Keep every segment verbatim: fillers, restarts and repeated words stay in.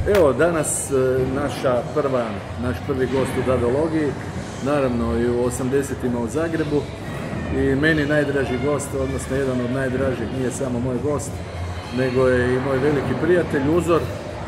Evo, danas naša prva, naš prvi gost u Dadologiji, naravno i u osamdesetima u Zagrebu, i meni najdraži gost, odnosno jedan od najdražih, nije samo moj gost, nego je i moj veliki prijatelj, uzor.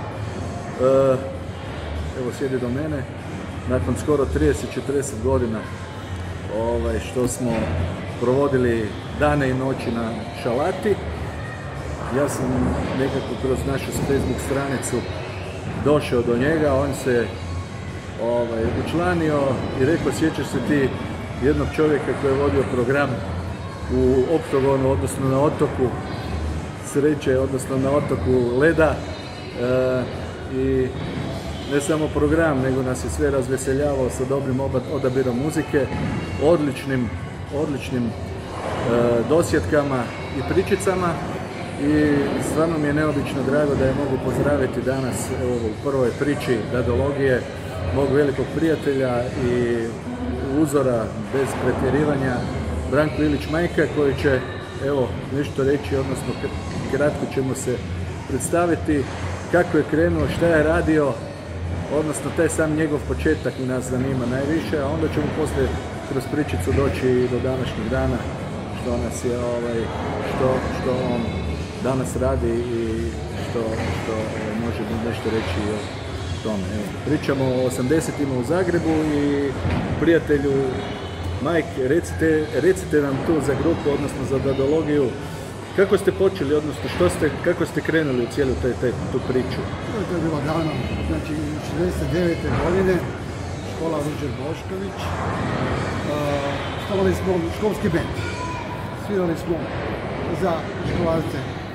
Evo, sjedi do mene, nakon skoro trideset do četrdeset godina ovaj, što smo provodili dane i noći na Šalati. Ja sam nekako kroz našu Facebook stranicu došao do njega, on se ovaj, učlanio i rekao, sjećaš se ti jednog čovjeka koji je vodio program u Oktogonu, odnosno na otoku Sreće, odnosno na otoku Leda, e, i ne samo program, nego nas je sve razveseljavao sa dobrim odabirom muzike, odličnim, odličnim e, dosjetkama i pričicama. I stvarno mi je neobično drago da je mogu pozdraviti danas evo, u prvoj priči Dadologije mog velikog prijatelja i uzora bez pretjerivanja, Branko Ilić Majka, koji će evo nešto reći, odnosno kratko ćemo se predstaviti kako je krenuo, šta je radio, odnosno taj sam njegov početak i nas zanima najviše, a onda ćemo poslije kroz pričicu doći i do današnjeg dana, što nas je, ovaj, što, što on danas radi i što, što može nešto reći o tome. Evo, pričamo o osamdesetima u Zagrebu i prijatelju Mike, recite, recite nam tu za grupu, odnosno za Dadologiju, kako ste počeli, odnosno što ste, kako ste krenuli u cijelu te, te, tu priču? To je bilo davno, znači šezdeset devete godine, škola Ruđer Bošković, osnovali smo školski bend, svirali smo za školarce.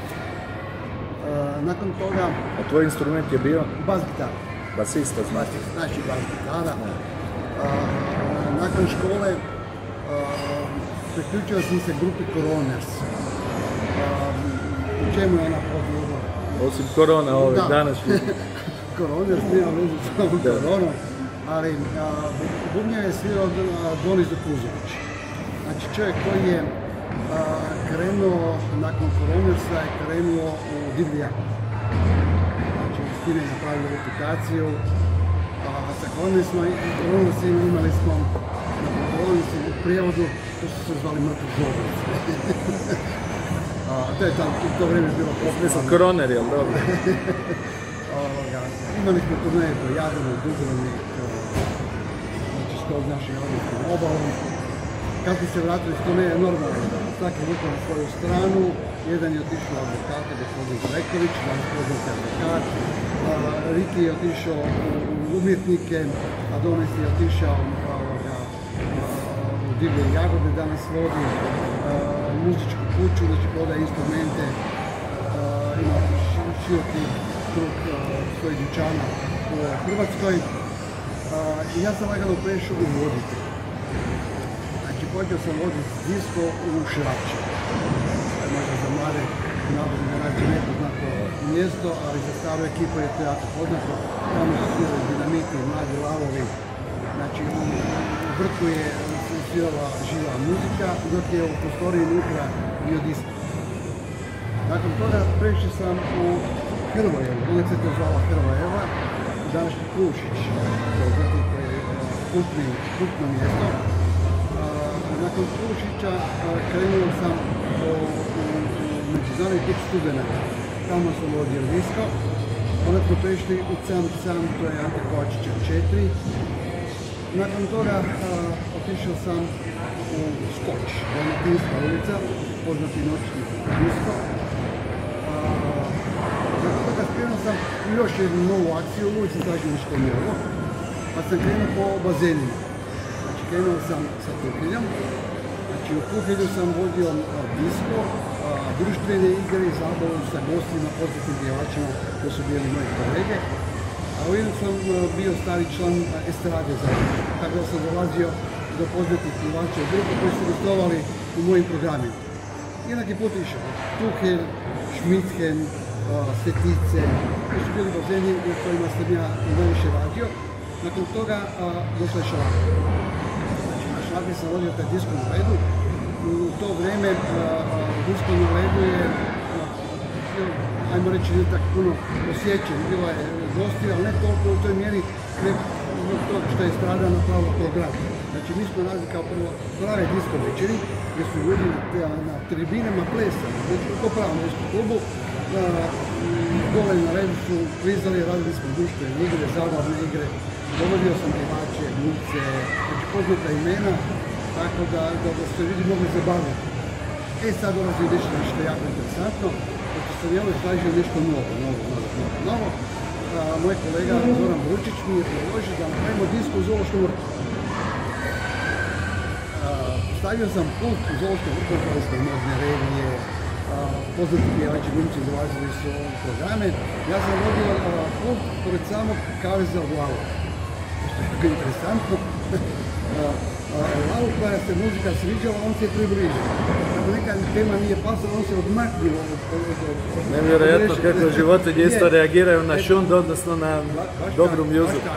Nakon toga... A tvoj instrument je bio? Bas gitara. Basista, znači? Znači bas gitara. Nakon škole priključio sam se grupi Coroners. U čemu je ona podloga? Osim korona ovih današnjih. Coroners, nema veze s ovom koronom, ali bubnja je svirao Donis Dokuzović. Znači čovjek koji je krenuo, nakon Coronersa je krenuo u divlji jako. Znači, s time je napravili reputaciju. Sa Coronersima imali smo na Coronersi u prijevodu, to su se zvali mrtvi žobrici. To je tam u to vrijeme bilo popularno. Mislim, Coroner, jel dobro? Imali smo turneje po Jadranu, Dubrovnik, znači skroz našim odnosnim obalom. Kad smo se vratili s turneje, normalno, svaki vukao na svoju stranu, jedan je otišao u advokata, gospodin Zaleković, danas poznati advokat, Riki je otišao u umjetnike, a Donis je otišao u divlje jagode, danas vodi muzičku kuću, znači prodaje instrumente, ima široki krug svojih dućana u Hrvatskoj. I ja sam lagano prešao u voditelj. Počeo sam voditi disko u Šrače. Možda za mlade narodne generacije nepoznato mjesto, ali za staru ekipu je to jako poznato. Tamo su svirali Dinamiti, Mladi lavovi. Znači, u vrtu je svirala živa muzika, dok je u prostoriji unutra bio disko. Nakon toga prešao sam u Hrvojevu, onda se to zvala Hrvojeva, današnji Krušić, to je kultno mjesto. Nakon Krušića krenuo sam u međunarodni klub studenata. Tamo sam vodio disko. Onda smo prešli u Cam Cam, to je Ante Kovačića četiri. Nakon toga otišao sam u Skoč, Dalmatinska ulica, poznati noćni disko. Nakon toga krenuo sam u još jednu novu akciju, uvijek sam tražio nešto novo, pa sam krenuo po bazenima. Krenuo sam sa Kuhiljom, znači u Kuhilju sam vodio disko, društvene igre i zabavu sa gostima, poznatim pjevačima koji su bili moji kolege. A ujedno sam bio stari član estrade zajedno, tako da sam dolazio do poznatih pjevača i grupa koji su gostovali u mojim programima. Jednaki put išao Kuhilj, Šmithen, Svetice, koji su bili bazeni u kojima sam ja najviše radio. Nakon toga došla je Šalata. Šalati sam vodio taj disko na ledu. U to vrijeme disko na ledu je ajmo reći, ne tako puno osjećen, bilo je gostija, ali ne toliko u toj mjeri, ne zbog toga što je Estrada napravila program. Znači, mi smo radili kao prvo prave disko večeri, gdje su ljudi na, na tribinama plesali, znači u pravom disco klubu. Dole na redu su klizali, radili smo društvene igre, zabavne igre, dovodio sam pjevače, glumce, znači poznata imena, tako da, da, da se ljudi mogli zabaviti. E sad dolazi nešto što je jako interesantno, pošto sam ja uvijek tražio nešto novo, novo, novo, novo, novo. A, moj kolega Zoran Bručić mi je predložio da napravimo disko u Zoološkom vrtu. Stavio sam pult u Zoološkom vrtu, kao što modne revije, poznati pjevači, glumci dolazili su u programe. Ja sam vodio pult pored samog kaveza u glavu. Što je tako interesantno. Lavu koja se muzika sviđala, on se je približio. Kako neka tema nije pasala, on se odmaknio. Nevjerojatno kako životinje isto reagiraju na šund, odnosno na dobru muziku.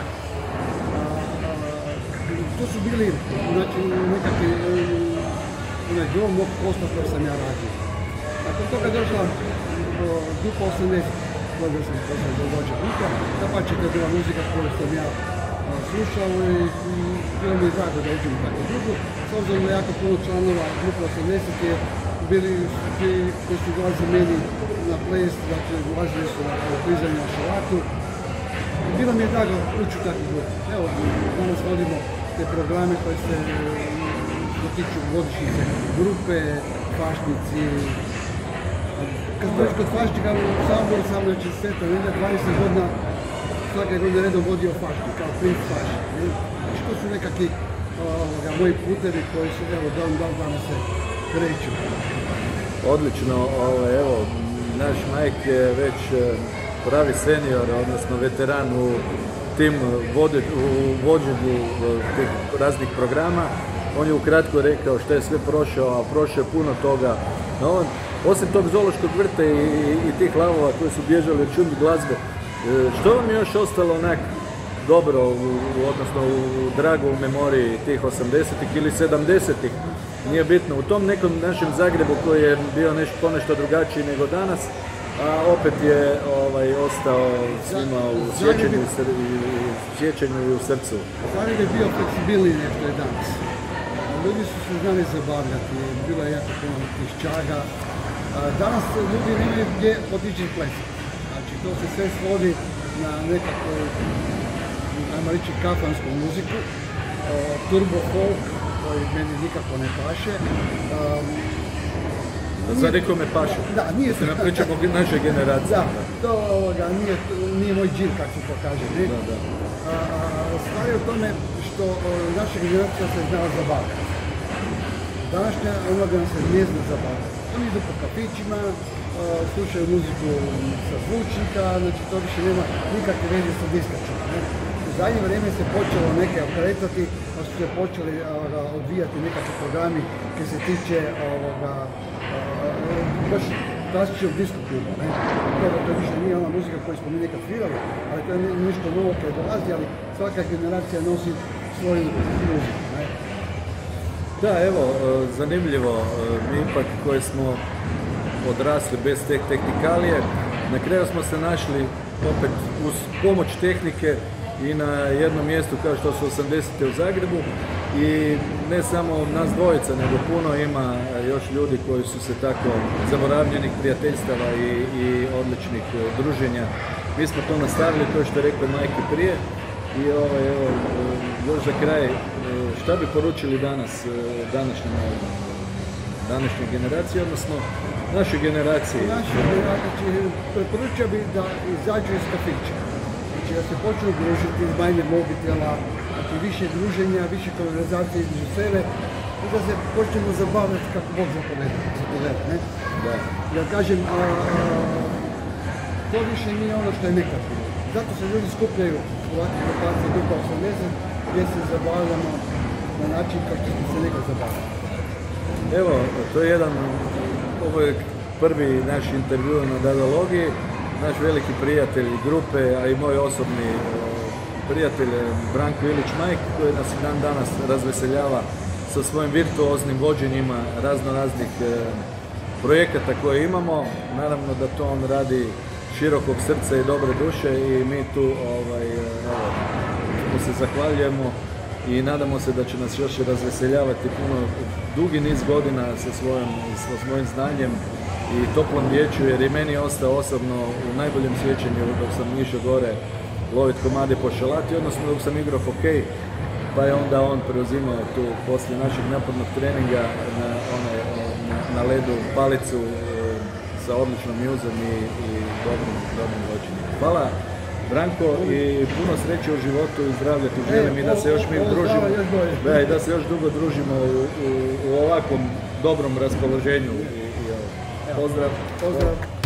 To su bili, znači, nekakvi, onaj gro mog posla koji sam ja radio. Nakon toga je došla grupa osamdeset, koga sam posao do vođa grupa, da pa će to je bila muzika koju sam ja slušao i bilo mi je drago da uđem u tako drugu. S obzirom da jako puno članova grupa osamdeset je bili ti koji su dolazili meni na ples, dakle dolazili su na klizanje na šalatu. Bilo mi je drago ući u takvu grupu. Evo, danas vodimo te programe koje se dotiču godišnjice grupe, fašnici. Kad smo još kod fašnika u Saboru sam već sveta, negdje dvadeset godina svake godine redom vodio fašnik, kao princ fašnik. Znači to su nekakvi ovoga, moji putevi koji su, evo, dan dan danas se kreću. Odlično, ovo, evo, naš Mike je već pravi senior, odnosno veteran u tim vode, u vođenju tih raznih programa. On je ukratko rekao što je sve prošao, a prošao je puno toga. No, osim tog zoološkog vrta i, i, i tih lavova koji su bježali od čudne glazbe, što vam je još ostalo onak dobro, u, odnosno u drago u memoriji tih osamdesetih ili sedamdesetih? Nije bitno, u tom nekom našem Zagrebu koji je bio nešto, ponešto drugačiji nego danas, a opet je ovaj, ostao svima u sjećanju, u sjećanju i u srcu. Zagreb je bio fleksibilniji nešto je danas. Ljudi su se znali zabavljati, bilo je jako puno tih čaga. Danas ljudi nemaju gdje otići plesati. Znači to se sve svodi na nekakvu, ajmo reći, kafansku muziku, turbo folk, koji meni nikako ne paše. Za nekome paše. Da, nije se napričamo naše generacije. Da, to ovoga, nije, nije moj džir, kako se to kaže. Ne? Da, da. A, a, stvar je u tome što o, naša generacija se znala zabavljati. Današnja omladina se ne zna zabavljati. Oni idu po kafićima, a, slušaju muziku sa zvučnika, znači to više nema nikakve veze sa diskačima. U zadnje vrijeme se počelo neke okretati, pa su se počeli ovoga, odvijati nekakvi programi koji se tiče ovoga, baš klasičnog disko kluba. To više nije ona muzika koju smo mi nekad svirali, ali to je nešto novo koje dolazi, ali svaka generacija nosi svoju muziku. Ne? Da, evo, zanimljivo, mi ipak koji smo odrasli bez te tehnikalije, na kraju smo se našli opet uz pomoć tehnike i na jednom mjestu kao što su osamdesete u Zagrebu i ne samo nas dvojica, nego puno ima još ljudi koji su se tako zaboravljenih prijateljstava i, i odličnih druženja. Mi smo to nastavili, kao što je rekao Majke prije i ovo, evo, još za kraj, šta bi poručili danas, današnjim, današnjoj generaciji, odnosno našoj generaciji? Našoj generaciji preporučio bi da izađu iz kafića. Znači da se počnu družiti iz manje mobitela, znači više druženja, više konverzacije između sebe i da se počnemo zabavljati kako Bog zapoveda, ne? Da. Ja kažem, a, a, to više nije ono što je nekad bilo. Zato se ljudi skupljaju u ovakvih lokacija grupa osamdeset gdje se zabavljamo na način kao što smo se nekad zabavljali. Evo, to je jedan, ovo je prvi naš intervju na Dadologiji. Naš veliki prijatelj grupe, a i moj osobni prijatelj Branko Ilić Majk, koji nas i dan danas razveseljava sa svojim virtuoznim vođenjima razno raznih projekata koje imamo. Naravno da to on radi širokog srca i dobre duše i mi tu ovaj, evo, mu se zahvaljujemo i nadamo se da će nas još razveseljavati puno dugi niz godina sa svojim, sa svojim znanjem i toplom riječju, jer i meni je ostao osobno u najboljem sjećanju dok sam išao gore lovit komade po šalati, odnosno dok sam igrao hokej, pa je onda on preuzimao tu poslije našeg napornog treninga na, one, na, na ledu palicu e, sa odličnom muzom i, i dobrim, dobrim voćenjem. Hvala Branko i puno sreće u životu i zdravlja ti želim i da se još mi družimo, da, i da se još dugo družimo u, u, u ovakvom dobrom raspoloženju. I, i, pozdrav! Pozdrav!